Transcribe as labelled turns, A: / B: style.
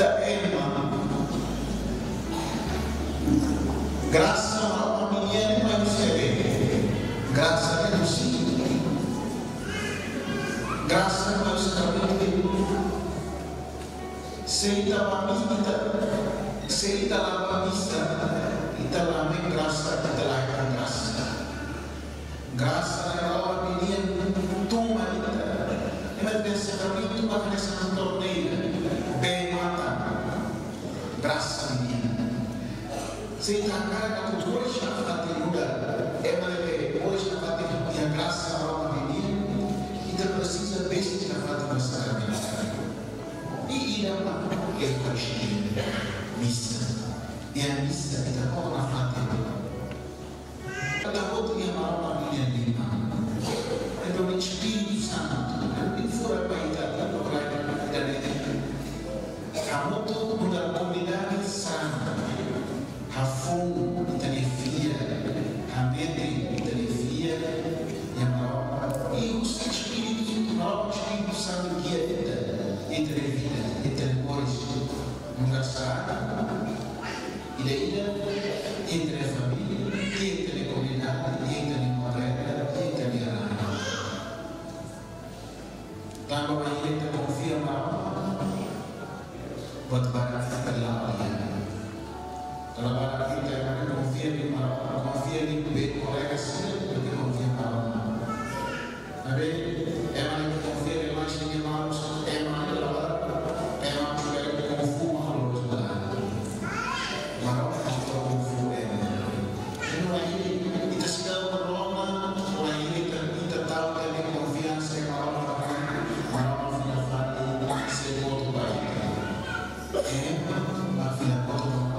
A: ita Emma, graça a uma menina vai receber, graça a Deus, graça a Deus também. Seita a seita a missa, ita lá vem graça, ita lá é graça. Graça a uma menina, toma ita, ela tem sacramento, mas nessa torneira, bem mata, graça menina. Seita a cara que hoje a fatura, ela hoje a fatura e a graça a uma menina, ita precisa bem a fatura sacramento. E ela é Eucaristia, missa. E a missa está com a fatura. Cada outra é uma família de irmã. Então o Espírito Santo, ele fora para a Itália, a moto da comunidade santa, a fome, a telefia, a mente, a telefia, e o Espírito Santo guia entre a vida, entre a coisa, engraçada, e daí entre a família, entre a comunidade, entre a morena, entre a rana. Tanto a gente confia na buat barang terlalu. Kalau barang kita confia di bed kolega sendiri, porque confia na. Tapi emang confia di macam ni malu, emang uma filha